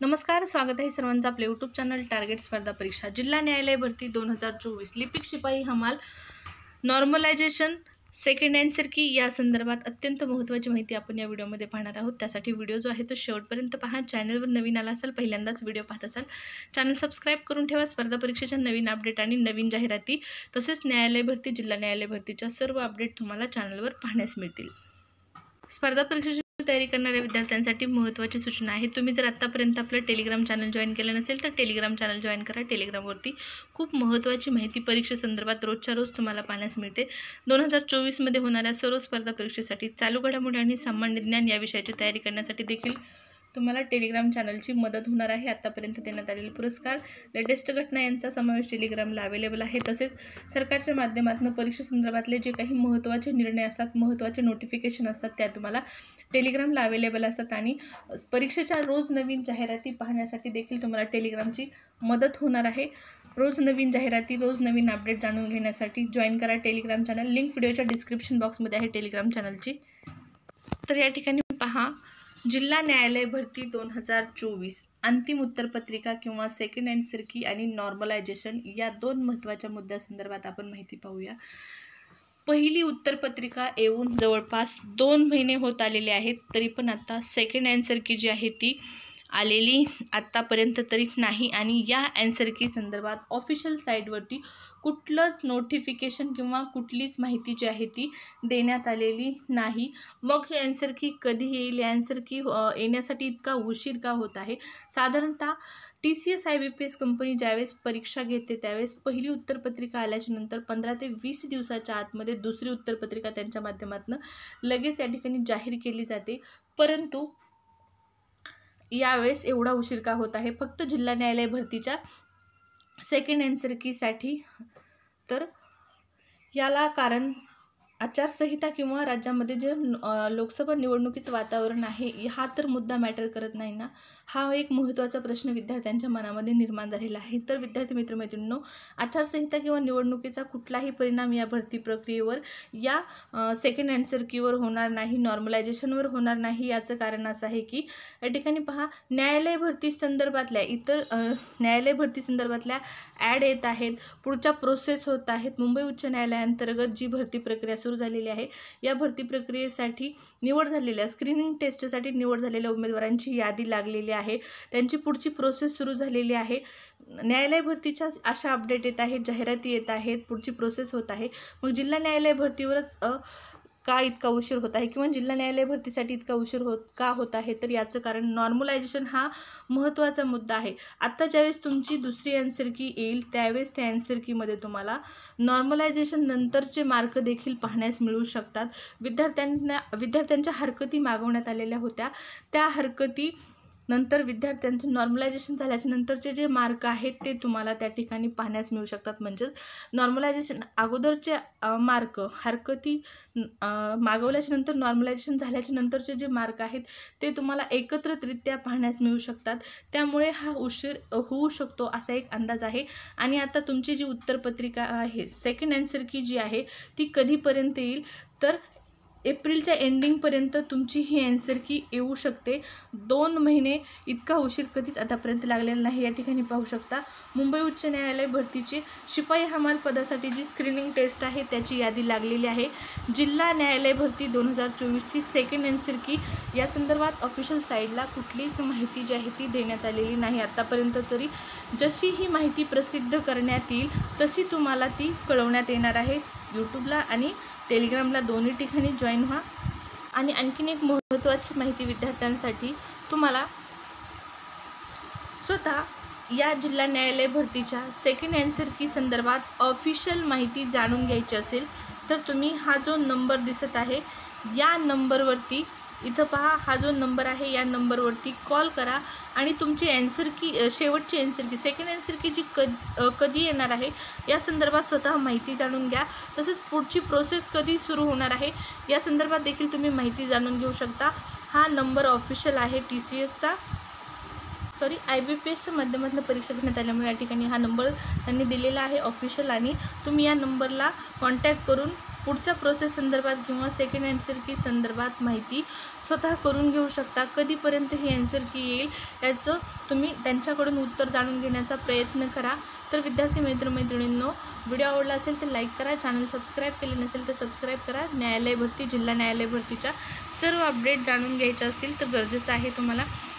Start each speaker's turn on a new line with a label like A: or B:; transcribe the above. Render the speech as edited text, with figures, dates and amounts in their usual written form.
A: नमस्कार, स्वागत आहे सर्वांचं आपल्या यूट्यूब चॅनल टार्गेट स्पर्धा परीक्षा जिल्हा न्यायालय भरती 2024 लिपिक शिपाई हमाल नॉर्मलायझेशन सेकंड आन्सर या संदर्भात अत्यंत महत्त्वाची माहिती आपण या व्हिडिओमध्ये पाहणार आहोत। त्यासाठी व्हिडिओ जो आहे तो शेवटपर्यंत पहा। चॅनलवर नवीन आला असाल, पहिल्यांदाच व्हिडिओ पाहत असाल, चॅनल सबस्क्राईब करून ठेवा। स्पर्धा परीक्षेच्या नवीन अपडेट आणि नवीन जाहिराती तसेच न्यायालय भरती जिल्हा न्यायालय भरतीच्या सर्व अपडेट तुम्हाला चॅनलवर पाहण्यास मिळतील। स्पर्धा परीक्षेची तयारी करणाऱ्या विद्यार्थ्यांसाठी महत्त्वाची सूचना आहे। तुम्ही जर आतापर्यंत आपलं टेलिग्राम चॅनल जॉईन केलं नसेल तर टेलिग्राम चॅनल जॉईन करा। टेलिग्रामवरती खूप महत्त्वाची माहिती परीक्षेसंदर्भात रोजच्या रोज तुम्हाला पाहण्यास मिळते। 2024 मध्ये होणाऱ्या सर्व स्पर्धा परीक्षेसाठी चालू घडामोडी आणि सामान्य ज्ञान या विषयाची तयारी करण्यासाठी देखील तुम्हाला टेलिग्राम चॅनलची मदत होणार आहे। आतापर्यंत देण्यात आलेले पुरस्कार, लेटेस्ट घटना यांचा समावेश टेलिग्रामला अवेलेबल आहे। तसेच सरकारच्या माध्यमातून परीक्षेसंदर्भातले जे काही महत्त्वाचे निर्णय असतात, महत्त्वाचे नोटिफिकेशन असतात, त्या तुम्हाला टेलिग्रामला अवेलेबल असतात आणि परीक्षेच्या रोज नवीन जाहिराती पाहण्यासाठी देखील तुम्हाला टेलिग्रामची मदत होणार आहे। रोज नवीन जाहिराती, रोज नवीन अपडेट जाणून घेण्यासाठी जॉईन करा टेलिग्राम चॅनल। लिंक व्हिडिओच्या डिस्क्रिप्शन बॉक्समध्ये आहे टेलिग्राम चॅनलची। तर या ठिकाणी पहा, जिल्हा न्यायालय भरती 2024 अंतिम उत्तरपत्रिका किंवा सेकंड आन्सर की आणि नॉर्मलायझेशन या दोन महत्त्वाच्या मुद्द्यासंदर्भात आपण माहिती पाहूया। पहिली उत्तरपत्रिका येऊन जवळपास 2 महिने होत आलेले आहेत, तरी पण आता सेकंड आन्सर की जी आहे ती आलेली आत्तापर्यंत तरी नाही आणि या आन्सर की संदर्भात ऑफिशियल साईटवरती कुठलंच नोटिफिकेशन किंवा कुठलीच माहिती जी आहे ती देण्यात आलेली नाही। मग हे आन्सर की कधी येईल? आन्सर की येण्यासाठी इतका उशीर का होत आहे? साधारणतः TCS IBPS कंपनी ज्यावेळेस परीक्षा घेते त्यावेळेस पहिली उत्तरपत्रिका आल्याच्या नंतर 15 ते 20 दिवसाच्या आतमध्ये दुसरी उत्तरपत्रिका त्यांच्या माध्यमातून लगेच या ठिकाणी जाहीर केली जाते। परंतु यावेळेस एवढा उशीर का होत आहे फक्त जिल्हा न्यायालय भरतीच्या सेकंड आन्सर कीसाठी? तर याला कारण आचारसंहिता किंवा राज्यामध्ये जे लोकसभा निवडणुकीचं वातावरण आहे हा तर मुद्दा मॅटर करत नाही ना, हा एक महत्त्वाचा प्रश्न विद्यार्थ्यांच्या मनामध्ये निर्माण झालेला आहे। तर विद्यार्थी मित्रमैत्रिणींनो, आचारसंहिता किंवा निवडणुकीचा कुठलाही परिणाम या भरती प्रक्रियेवर, या सेकंड आन्सर कीवर होणार नाही, नॉर्मलायझेशनवर होणार नाही। याचं कारण असं आहे की या ठिकाणी पहा, न्यायालय भरती संदर्भातल्या इतर न्यायालय भरती संदर्भातल्या ॲड येत आहेत, पुढच्या प्रोसेस होत आहेत। मुंबई उच्च न्यायालयाअंतर्गत जी भरती प्रक्रिया सुरू झालेली आहे, या भरती प्रक्रियेसाठी निवड झालेल्या स्क्रीनिंग टेस्टसाठी निवड झालेल्या उमेदवारांची यादी लागलेली आहे, त्यांची पुढची प्रोसेस सुरू झालेली आहे। न्यायालय भरतीच्या अशा अपडेट येत आहेत, जाहिराती येत आहेत, पुढची प्रोसेस होत आहे। मग जिल्हा न्यायालय भरतीवरच का इतका उशीर होत आहे किंवा जिल्हा न्यायालय भरतीसाठी इतका उशीर होत आहे? तर याचं कारण नॉर्मलायझेशन हा महत्त्वाचा मुद्दा आहे। आत्ता ज्यावेळेस तुमची दुसरी आन्सर की येईल त्यावेळेस त्या आन्सर कीमध्ये तुम्हाला नॉर्मलायझेशन नंतरचे मार्क देखील पाहण्यास मिळू शकतात। विद्यार्थ्यांच्या हरकती मागवण्यात आलेल्या होत्या, त्या हरकती नंतर विद्यार्थ्यांचं नॉर्मलायझेशन झाल्याच्या नंतरचे जे मार्क आहेत ते तुम्हाला त्या ठिकाणी पाहण्यास मिळू शकतात। म्हणजेच नॉर्मलायझेशन अगोदरचे मार्क, हरकती मागवल्याच्या नंतर नॉर्मलायझेशन झाल्याच्या नंतरचे जे मार्क आहेत ते तुम्हाला एकत्रितरित्या पाहण्यास मिळू शकतात। त्यामुळे हा उशीर होऊ शकतो असा एक अंदाज आहे। आणि आता तुमची जी उत्तरपत्रिका आहे, सेकंड आन्सर की जी आहे ती कधीपर्यंत येईल? तर एप्रिलच्या एंडिंगपर्यंत तुमची ही आन्सर की येऊ शकते। 2 महिने इतका उशीर कधीच आतापर्यंत लागलेला नाही। या ठिकाणी पाहू शकता, मुंबई उच्च न्यायालय भरतीची शिपाई हमाल पदासाठी जी स्क्रीनिंग टेस्ट आहे त्याची यादी लागलेली आहे। जिल्हा न्यायालय भरती 2024ची सेकंड आन्सर की या संदर्भात ऑफिशियल साईडला कुठलीच माहिती जी आहे ती देण्यात आलेली नाही आत्तापर्यंत तरी। जशी ही माहिती प्रसिद्ध करण्यात येईल तशी तुम्हाला ती कळवण्यात येणार आहे। यूट्यूबला आणि टेलिग्रामला दोन्ही ठिकाणी जॉईन व्हा। आणि आणखीन एक महत्त्वाची माहिती विद्यार्थ्यांसाठी, तुम्हाला स्वतः या जिल्हा न्यायालय भरतीच्या सेकंड आन्सर की संदर्भात ऑफिशियल माहिती जाणून घ्यायची असेल तर तुम्ही हा जो नंबर दिसत आहे या नंबरवरती, इथं पहा हा जो नंबर आहे या नंबरवरती कॉल करा आणि तुमची आन्सर की शेवटची आन्सर की सेकंड आन्सर की जी कधी येणार आहे या संदर्भात स्वतः माहिती जाणून घ्या। तसेच पुढची प्रोसेस कधी सुरू होणार आहे या संदर्भात देखील तुम्ही माहिती जाणून घेऊ शकता। हा नंबर ऑफिशियल आहे TCSचा, IBPSच्या माध्यमातून परीक्षा घेण्यात आल्यामुळे या ठिकाणी हा नंबर त्यांनी दिलेला आहे ऑफिशियल, आणि तुम्ही या नंबरला कॉन्टॅक्ट करून पुढच्या प्रोसेस संदर्भात किंवा सेकंड आन्सर की संदर्भात माहिती स्वतः करून घेऊ शकता. कधीपर्यंत ही आन्सर की येईल याचं तुम्ही त्यांच्याकडून उत्तर जाणून घेण्याचा प्रयत्न करा. तर विद्यार्थी मैत्रिणींनो, व्हिडिओ आवडला असेल तर लाईक करा, चॅनल सबस्क्राईब केले नसेल तर सबस्क्राईब करा. न्यायालय भरती, जिल्हा न्यायालय भरतीच्या सर्व अपडेट जाणून घ्यायचे असतील तर गरजेचं आहे तुम्हाला